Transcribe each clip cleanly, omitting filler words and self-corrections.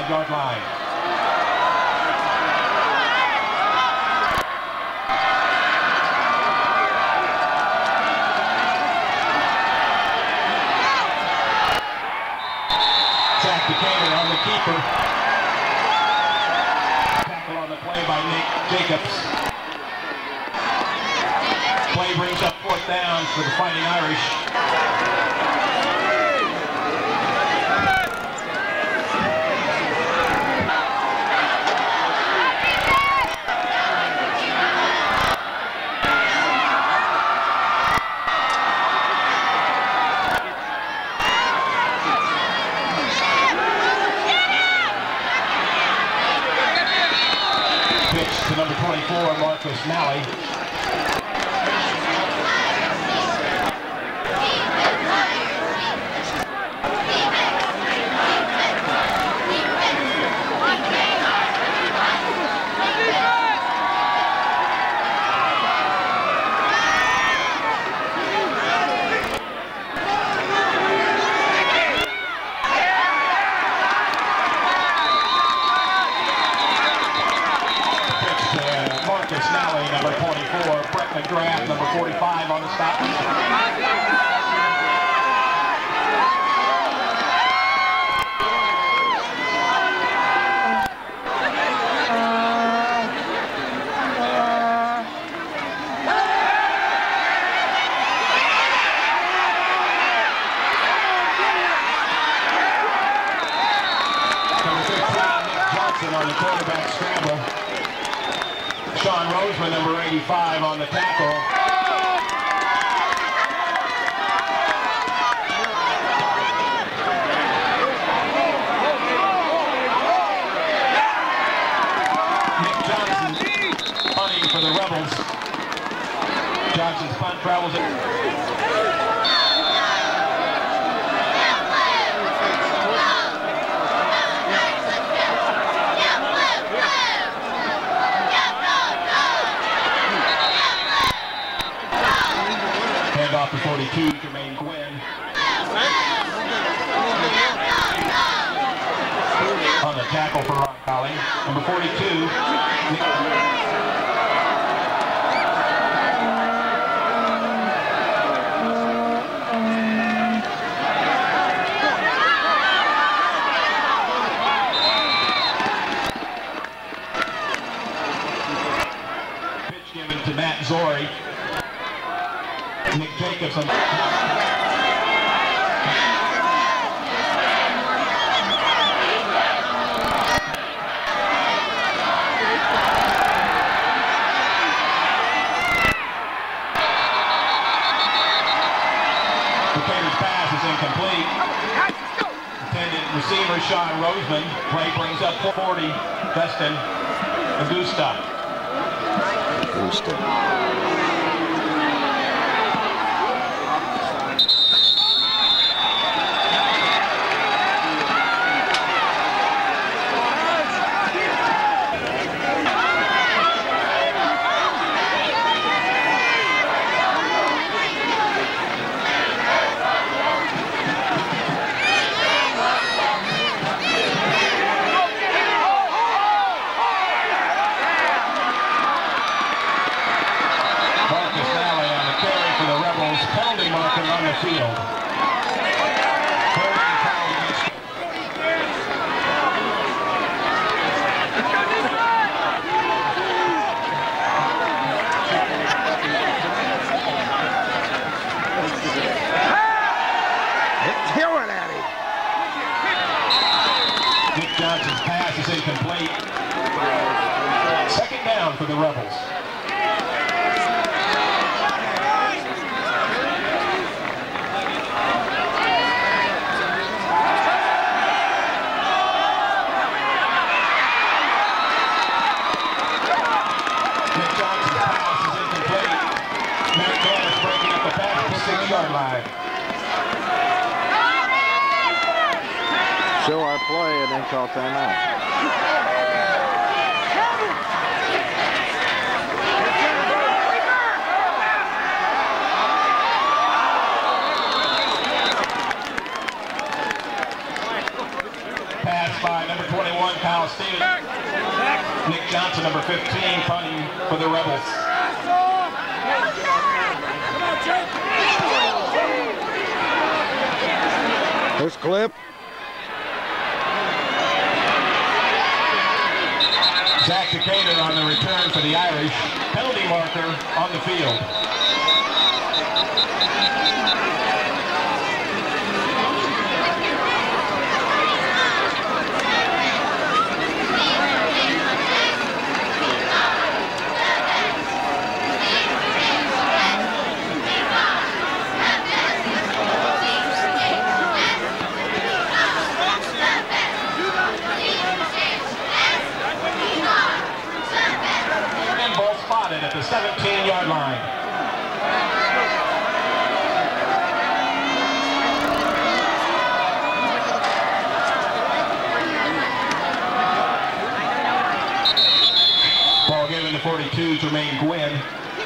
5-yard line. Zach Decatur on the keeper. Tackle on the play by Nick Jacobs. Play brings up 4th down for the Fighting Irish. Pitch to number 24, Marcus Nally. Number 24, Brett McGrath, number 45 on the stop. Number 15, Nick Johnson on the quarterback scramble. Sean Roseman, number 85, on the tackle. Nick Johnson punting for the Rebels. Johnson's punt travels it. Off the 42, Jermaine Quinn. On the tackle for Roncalli. Number 42. Pitch given to Matt Zori. Nick Jacobs on Decatur's pass is incomplete. Intended receiver Sean Roseman. Play brings up 40. Dustin Augusta. Penalty marker on the field. Nick Johnson's pass is incomplete. 2nd down for the Rebels. Show our play and then call timeout. Pass pass by number 21, Kyle Stevens. Nick Johnson, number 15, punting for the Rebels. This clip. Zach Decatur on the return for the Irish. Penalty marker on the field. At the 17-yard line. Ball given to 42, Jermaine Gwynn.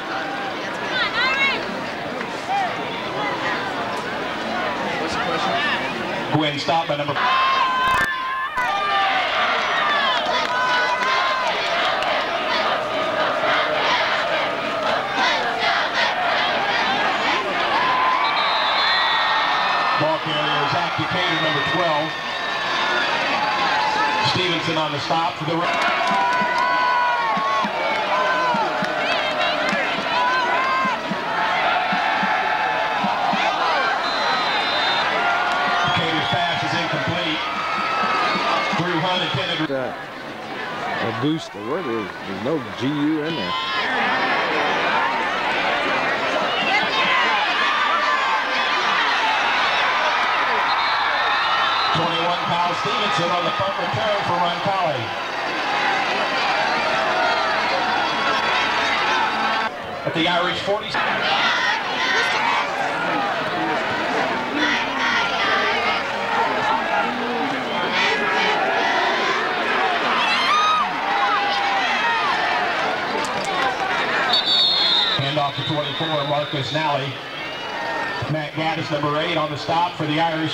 Gwynn stopped by number... Ball carrier, Zach Decatur, number 12. Stevenson on the stop for the Decatur's pass is incomplete. Drew Hunt intended Augusta, what is? There's no GU in there. Kyle Stevenson on the punt return for Roncalli. At the Irish 40. Handoff to 24, Marcus Nally. Matt Gaddis, number 8, on the stop for the Irish.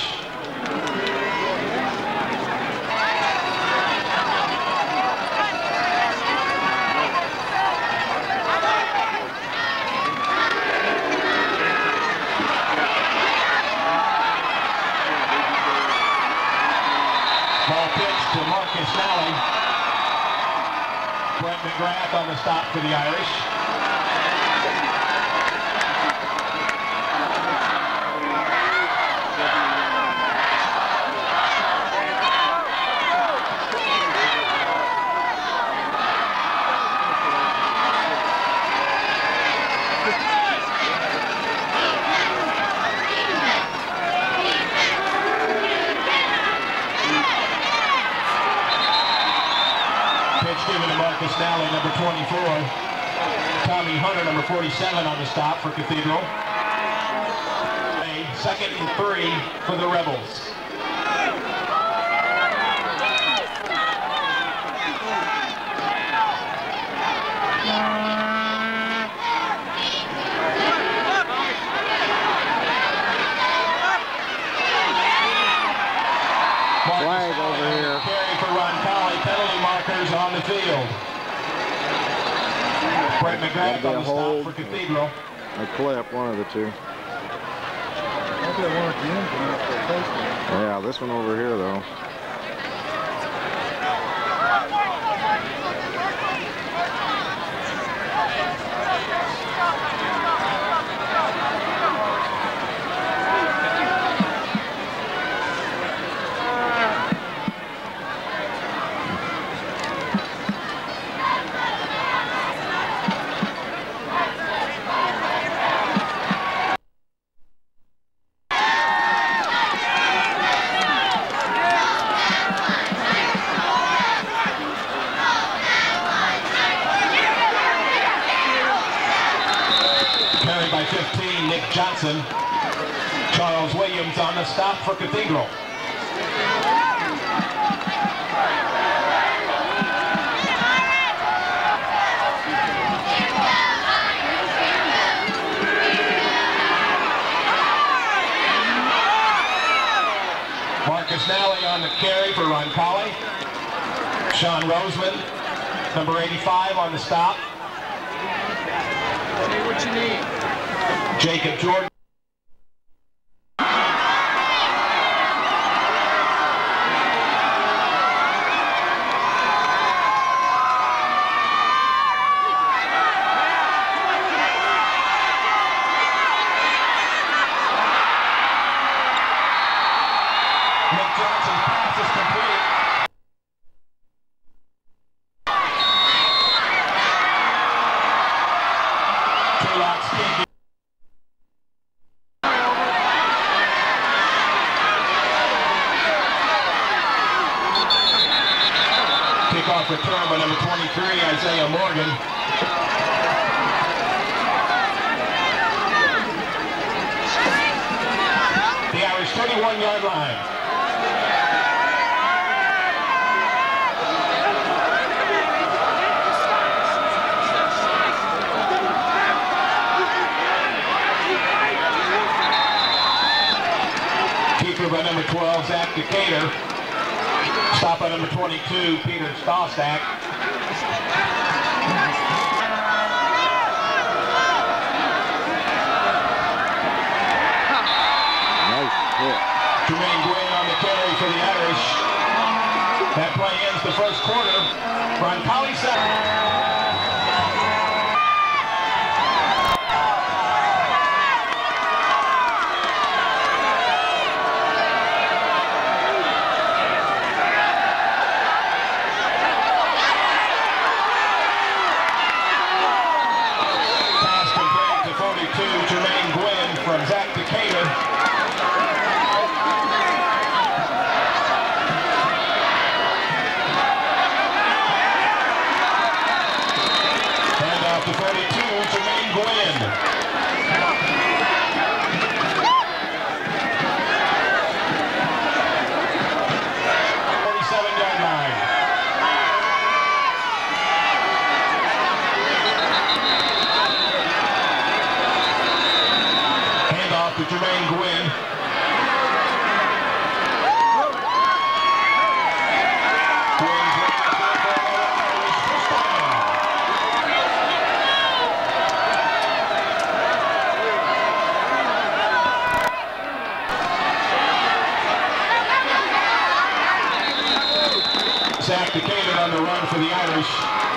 Ball pitch to Marcus Nally. Brent McGrath on the stop for the Irish. Given to Marcus Nally, number 24. Tommy Hunter, number 47, on the stop for Cathedral. A 2nd and 3 for the Rebels. Flag over here. Carry for Roncalli, penalty markers on the field. Brent McGrath on the stop for Cathedral. A clip, one of the two. Yeah, this one over here though. By 15, Nick Johnson. Charles Williams on the stop for Cathedral. Marcus Nally on the carry for Roncalli. Sean Roseman, number 85 on the stop. Say what you need. Jacob Jordan. Johnson's pass is complete. Turlock's kick. Kickoff return by number 23, Isaiah Morgan. The Irish 31-yard line. By number 12, Zach Decatur. Stop by number 22, Peter Stostak. Nice hit. Jermaine Gwynn on the carry for the Irish. That play ends the first quarter. Roncalli second. Jermaine Gwynn from Zach Decatur. Hand off to 42, Jermaine Gwynn. To Jermaine Gwynn. Zach Decatur on the run for the Irish.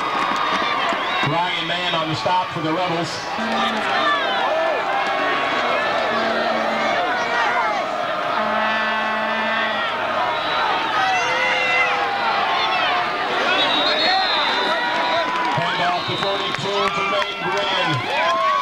Ryan Mann on the stop for the Rebels. To 42, Jermaine Gwynn.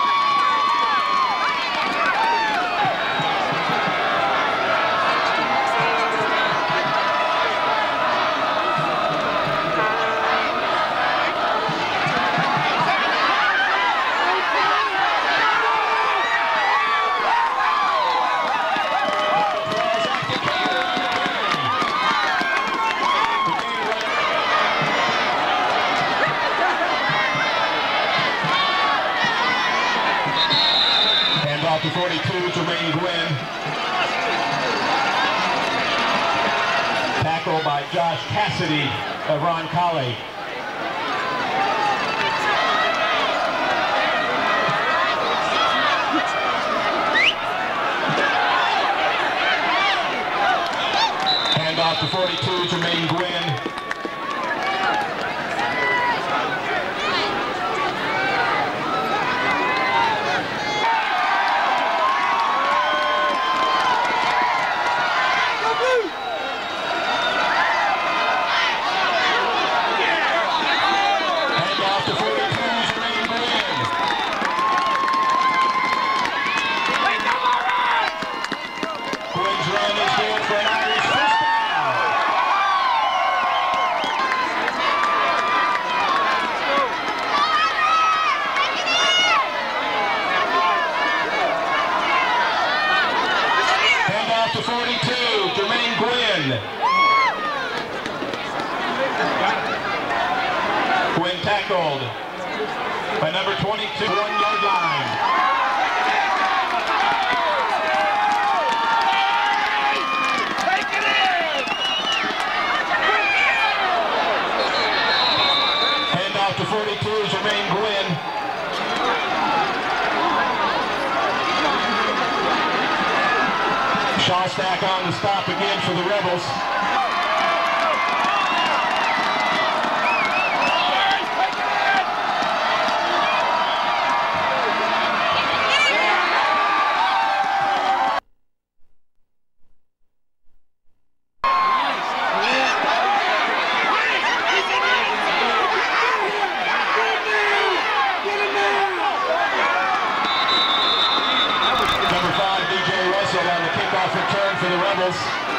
To 42, Jermaine Gwynn. Tackle by Josh Cassidy of Roncalli. Hand off to 42, Jermaine Gwynn. To 42, Jermaine Gwynn. Gwynn tackled by number 22, 1-yard line. Take it in! 42 is Jermaine Gwynn. Shawstack on the stop again for the Rebels. Return for the Rebels.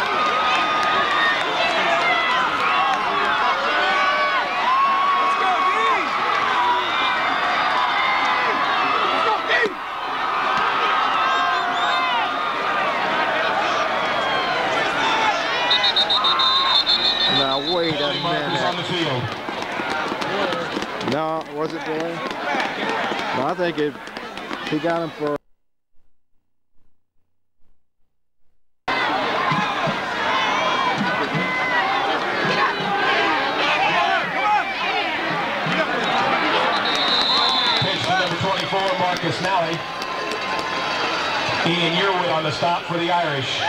Now wait a minute. On the field. No, was it Billy? No, I think he got him for. Nally. Ian Yearwood on the stop for the Irish.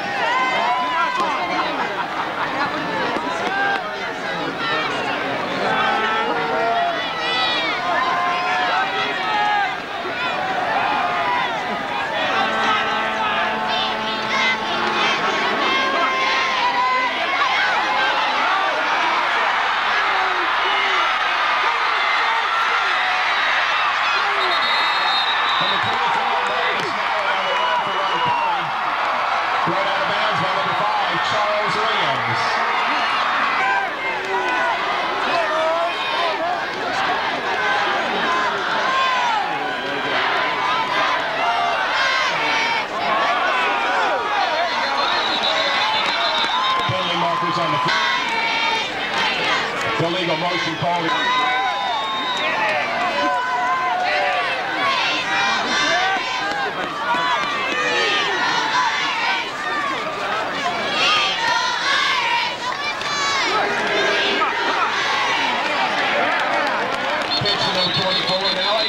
On the illegal motion called. Pitch to number 24, Nally.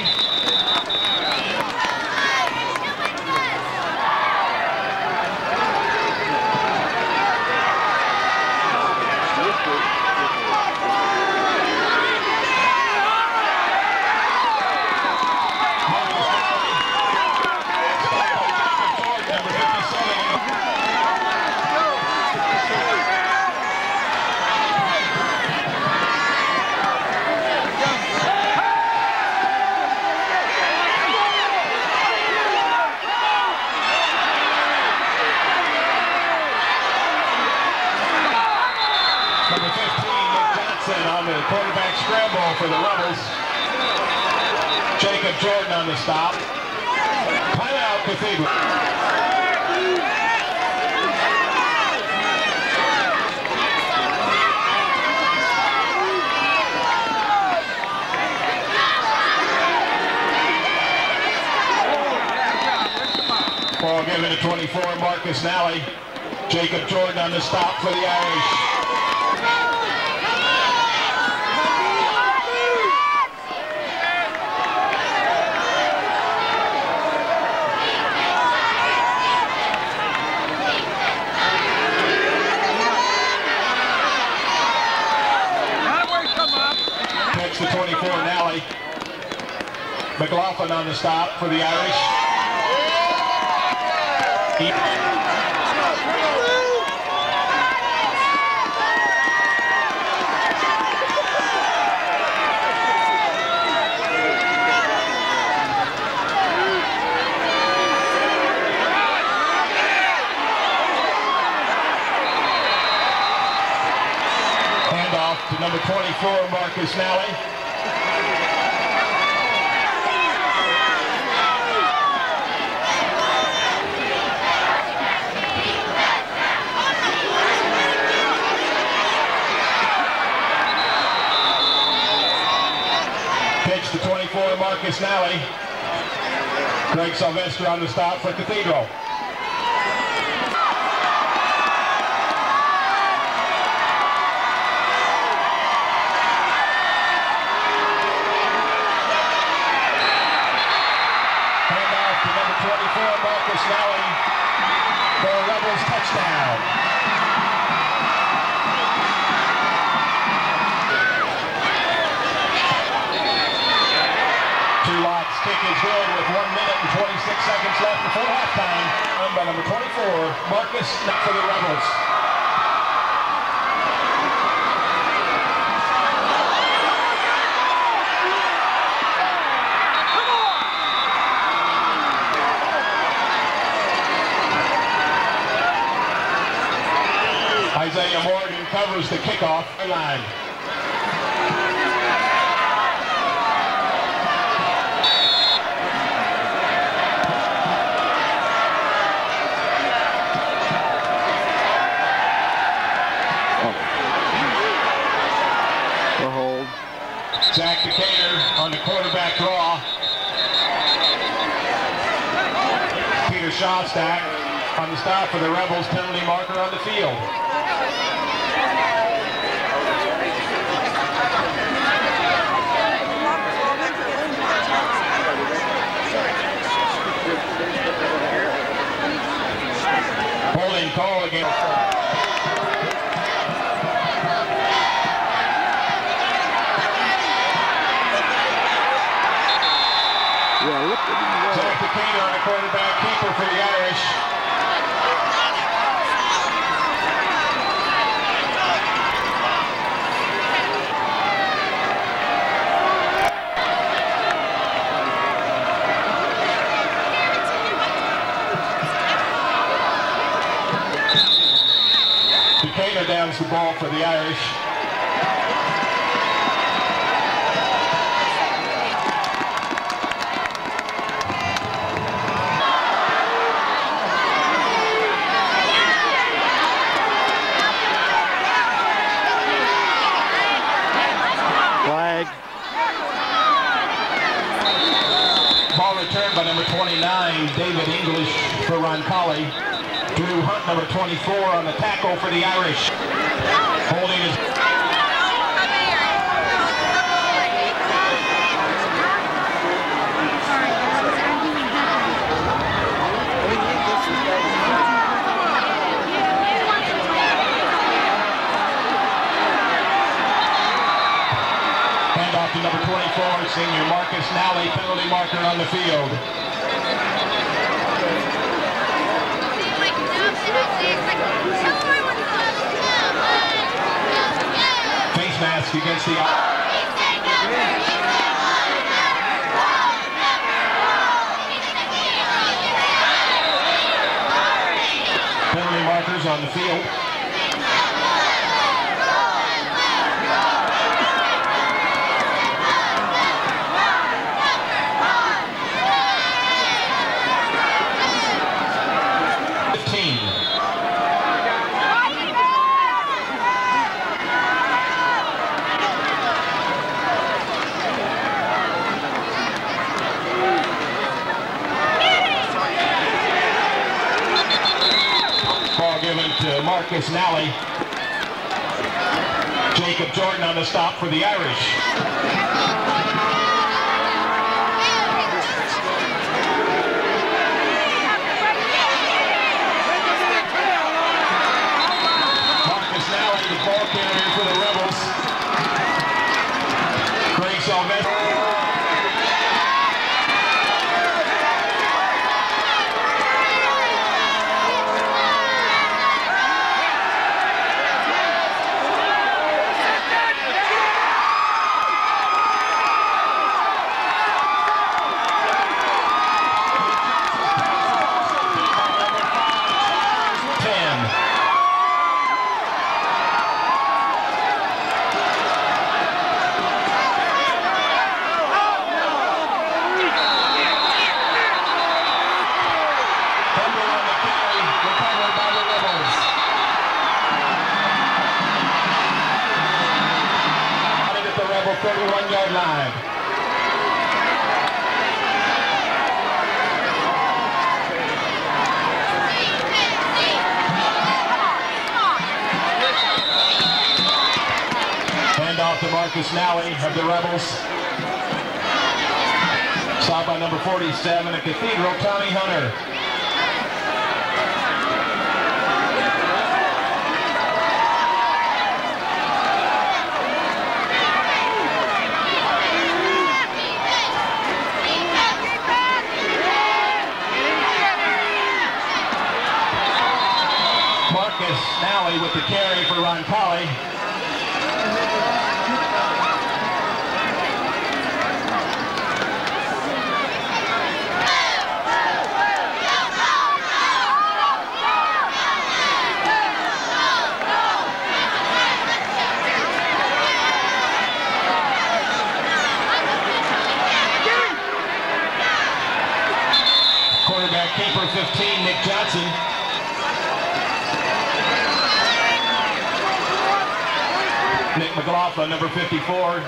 On the quarterback scramble for the Rebels. Jacob Jordan on the stop. Timeout, Cathedral. Ball given to 24, Marcus Nally. Jacob Jordan on the stop for the Irish. To 24, Nally. McLaughlin on the stop for the Irish. Handoff to number 24, Marcus Nally. Pitch to 24, Marcus Nally. Greg Sylvester on the stop for Cathedral. touchdown. Two-Lock's kick is good with 1 minute and 26 seconds left before halftime. Run by number 24, Marcus for the Rebels. Isaiah Morgan covers the kickoff line. The hold. Zach Decatur on the quarterback draw. Peter Shostak on the stop for the Rebels, penalty marker on the field. Holding call against. Yeah, look at him. Zach Decatur on the quarterback keeper for the Irish. Decatur downs the ball for the Irish. Flag. Ball returned by number 29, David English for Roncalli. Drew Hunt, number 24, on the tackle for the Irish. Holding is... Hand off to number 24, senior Marcus Nally, penalty marker on the field. Face mask against the... Penalty markers on the field. Given to Marcus Nally. Jacob Jordan on the stop for the Irish. Marcus Nally, the ball carrier for the Rebels. Greg Sylvester. The 31-yard line. Hand off to Marcus Nally of the Rebels. Stop by number 47 at Cathedral, Tommy Hunter. the carry for Roncalli. Quarterback keeper 15, Nick Johnson. Nick McLaughlin, number 54.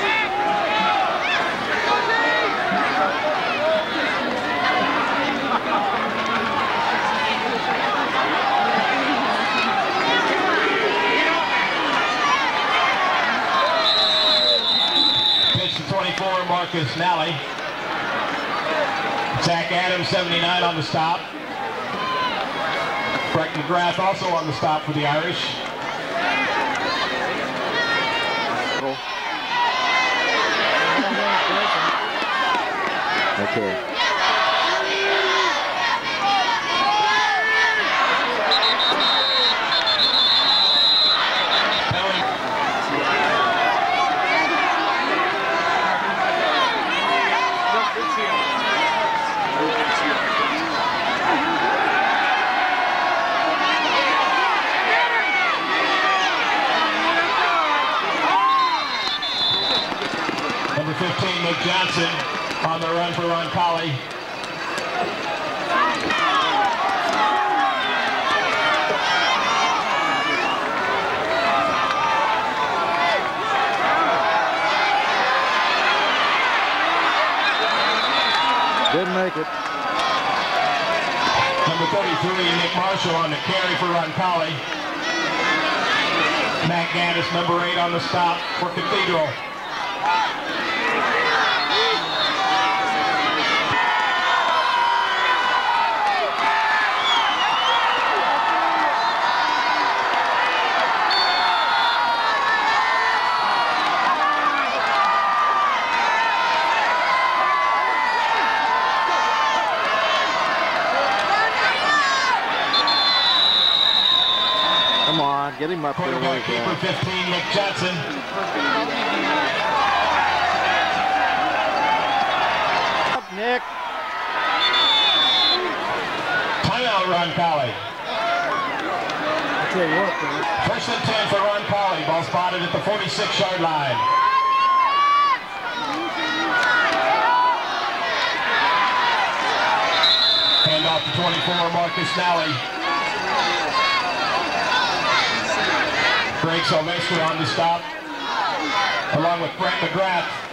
Pitch to 24, Marcus Nally. Zach Adams, 79 on the stop. Brett McGrath also on the stop for the Irish. Okay. Number 15, Nick Johnson, on the run for Roncalli. Didn't make it. Number 33, Nick Marshall on the carry for Roncalli. Matt Gaddis, number 8 on the stop for Cathedral. Come on, get him up there. Quarterback keeper 15, Nick Johnson. Up, Nick. Timeout, Roncalli. I'll tell you what, though. First and 10 for Roncalli. Ball spotted at the 46-yard line. Hand off to 24, Marcus Nally. Greg Sylvester on the stop, along with Brett McGrath.